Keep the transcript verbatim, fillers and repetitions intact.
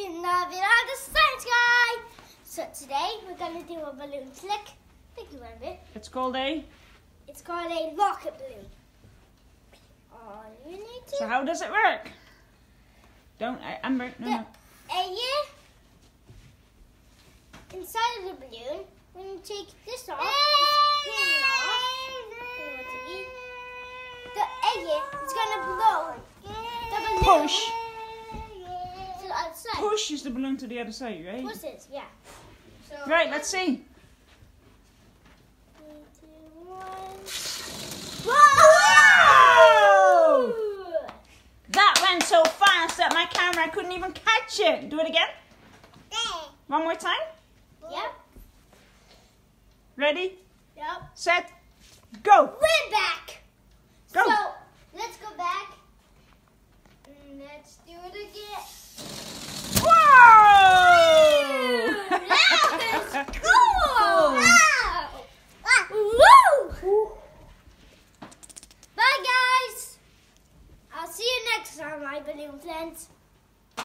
another video of the Science Guy. So today we're going to do a balloon flick. Thank you, Amber. It's called a? It's called a rocket balloon. All you need to... So how does it work? Don't, I, Amber, no, the, no. A year inside of the balloon, when you take this off, this pin off, the air is going to blow the balloon Push. to the other side. Pushes the balloon to the other side, right? Pushes, yeah. So, Right, let's see. Three, two, one. Whoa! That went so fast that my camera couldn't even catch it. Do it again. One more time. Yep. Ready, Yep. set, go. We're back. Go. So let's go back. And let's do it again. Whoa! That is cool. Wow. Woo! Bye, guys. I'll see you next time, my balloon friends.